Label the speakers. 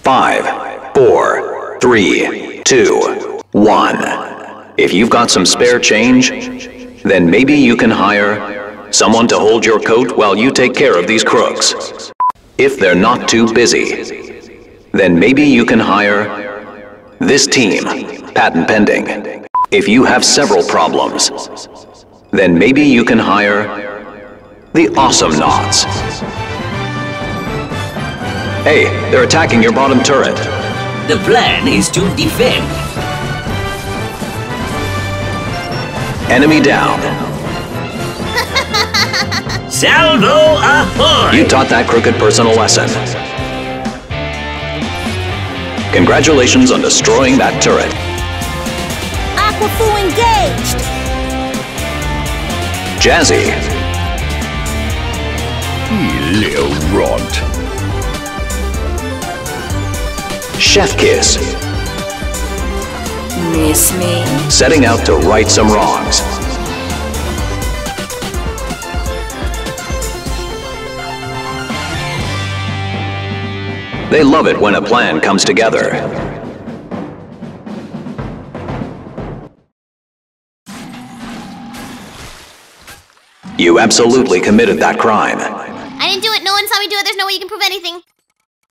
Speaker 1: 5, 4, 3, 2, 1. If you've got some spare change, then maybe you can hire someone to hold your coat while you take care of these crooks. If they're not too busy, then maybe you can hire this team, patent pending. If you have several problems, then maybe you can hire the Awesome Knots. Hey, they're attacking your bottom turret.
Speaker 2: The plan is to defend.
Speaker 1: Enemy down.
Speaker 2: Salvo ahoy!
Speaker 1: You taught that crooked person a lesson. Congratulations on destroying that turret.
Speaker 3: Aquafu engaged!
Speaker 1: Jazzy.
Speaker 4: You little runt.
Speaker 1: Chef Kiss.
Speaker 3: Miss me?
Speaker 1: Setting out to right some wrongs. They love it when a plan comes together. You absolutely committed that crime.
Speaker 5: I didn't do it. No one saw me do it. There's no way you can prove anything.